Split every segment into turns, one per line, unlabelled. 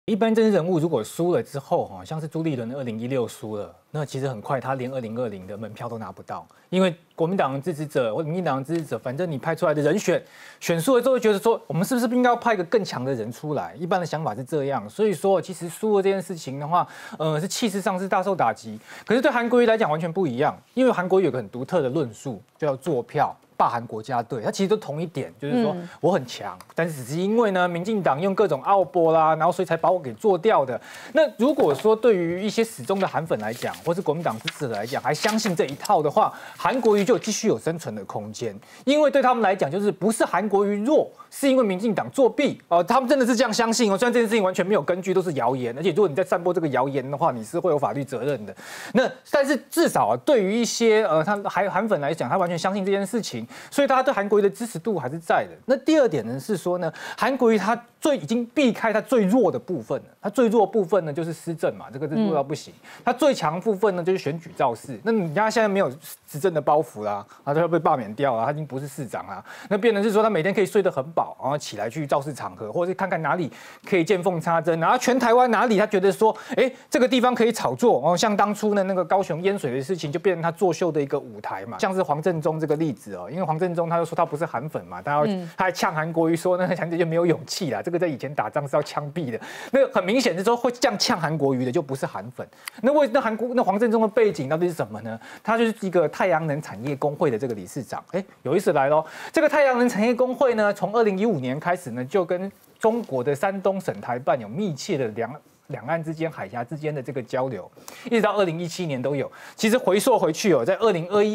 一般政治人物如果输了之后，像是朱立伦2016输了，那其实很快他连2020的门票都拿不到，因为国民党支持者或民进党支持者，反正你派出来的人选输了之后，觉得说我们是不是应该要派一个更强的人出来？一般的想法是这样，所以说其实输了这件事情的话，是气势上是大受打击。可是对韩国瑜来讲完全不一样，因为韩国瑜有个很独特的论述，就叫做票。霸韩国家队，他其实都同一点，就是说我很强，但是只是因为呢，民进党用各种奥波啦，然后所以才把我给做掉的。那如果说对于一些始终的韩粉来讲，或是国民党支持者来讲，还相信这一套的话，韩国瑜就继续有生存的空间。因为对他们来讲，就是不是韩国瑜弱，是因为民进党作弊哦，他们真的是这样相信哦。虽然这件事情完全没有根据，都是谣言，而且如果你在散播这个谣言的话，你是会有法律责任的。那但是至少啊，对于一些他韩粉来讲，他完全相信这件事情。所以大家对韩国瑜的支持度还是在的。那第二点呢是说呢，韩国瑜他已经避开他最弱的部分了。他最弱的部分呢就是施政嘛，这个是弱到不行。他最强部分呢就是选举造势。那你看他现在没有执政的包袱啦，他就要被罢免掉了，他已经不是市长啦。那变成是说他每天可以睡得很饱，然后起来去造势场合，或者是看看哪里可以见缝插针，然后全台湾哪里他觉得说，这个地方可以炒作哦，像当初的那个高雄淹水的事情，就变成他作秀的一个舞台嘛。像是黄振中这个例子哦，因为黄振中他就说他不是韩粉嘛，他还呛韩国瑜说那韩国瑜就没有勇气啦，这个在以前打仗是要枪毙的。那很明显是说会这样呛韩国瑜的就不是韩粉。那黄振中的背景到底是什么呢？他就是一个太阳能产业工会的这个理事长。有意思来咯，这个太阳能产业工会呢，从2015年开始呢，就跟中国的山东省台办有密切的两岸之间、海峡之间的这个交流，一直到2017年都有。其实回溯回去在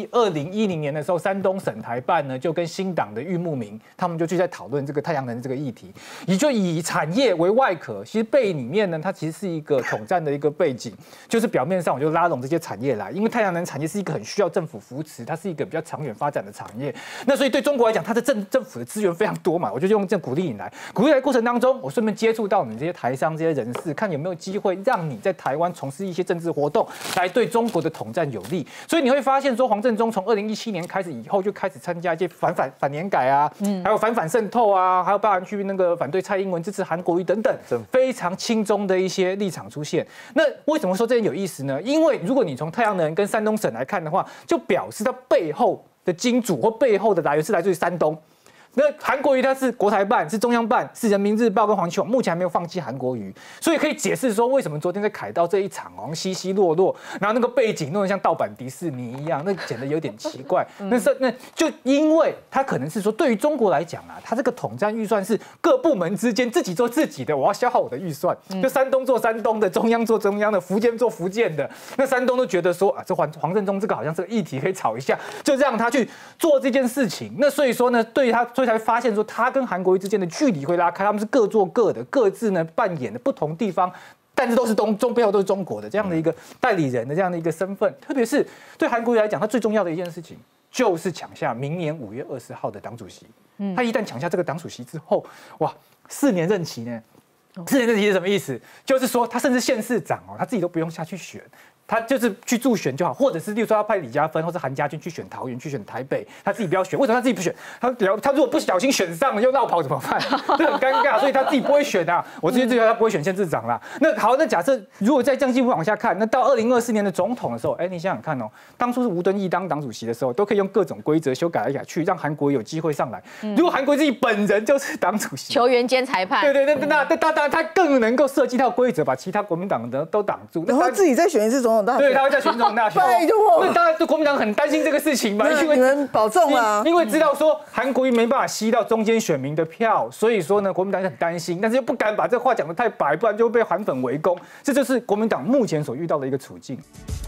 2010年的时候，山东省台办呢就跟新党的郁慕明，他们就去在讨论这个太阳能这个议题，也就以产业为外壳。其实背里面呢，它其实是一个统战的一个背景，就是表面上我就拉拢这些产业来，因为太阳能产业是一个很需要政府扶持，它是一个比较长远发展的产业。那所以对中国来讲，它的政府的资源非常多嘛，我就用这鼓励你来。鼓励来的过程当中，我顺便接触到你这些台商这些人士，看有没有机会让你在台湾从事一些政治活动，来对中国的统战有利。所以你会发现说，黄振中从2017年开始以后，就开始参加一些反年改啊，还有反渗透啊，还有包含去那个反对蔡英文、支持韩国瑜等等，非常亲中的一些立场出现。那为什么说这点有意思呢？因为如果你从太阳能跟山东省来看的话，就表示它背后的金主或背后的来源是来自于山东。那韩国瑜他是国台办，是中央办，是人民日报跟黄启宏，目前还没有放弃韩国瑜，所以可以解释说为什么昨天在凯道这一场稀稀落落，然后那个背景弄得像盗版迪士尼一样，那显得有点奇怪。那就因为他可能是说，对于中国来讲啊，他这个统战预算是各部门之间自己做自己的，我要消耗我的预算，就山东做山东的，中央做中央的，福建做福建的。那山东都觉得说啊，这黄振中这个好像这个议题可以炒一下，就让他去做这件事情。那所以说呢，对他才发现说，他跟韩国瑜之间的距离会拉开，他们是各做各的，各自呢扮演的不同地方，但是都是背后都是中国的这样的一个代理人的这样的一个身份。特别是对韩国瑜来讲，他最重要的一件事情就是抢下明年5月20号的党主席。他一旦抢下这个党主席之后，哇，4年任期呢？4年任期是什么意思？就是说他甚至县市长他自己都不用下去选。他就是去助选就好，或者是例如说要派李嘉芬或者韩家军去选桃园、去选台北，他自己不要选。为什么他自己不选？他如果不小心选上了又绕跑怎么办？这很尴尬，所以他自己不会选啊。我直接觉得他不会选县市长啦。那好，那假设如果再这样进一步往下看，那到2024年的总统的时候，你想想看当初是吴敦义当党主席的时候，都可以用各种规则修改来改去，让韩国瑜有机会上来。如果韩国瑜自己本人就是党主席，
球员兼裁判，
对，那当然他更能够设计套规则，把其他国民党的都挡住，
然后自己再选一次总统大选。
对，他会再选总统大选。那当然，对国民党很担心这个事情嘛，
因为你们保重啊，
因为知道说韩国瑜没办法吸到中间选民的票，所以说呢，国民党很担心，但是又不敢把这话讲得太白，不然就会被韩粉围攻。这就是国民党目前所遇到的一个处境。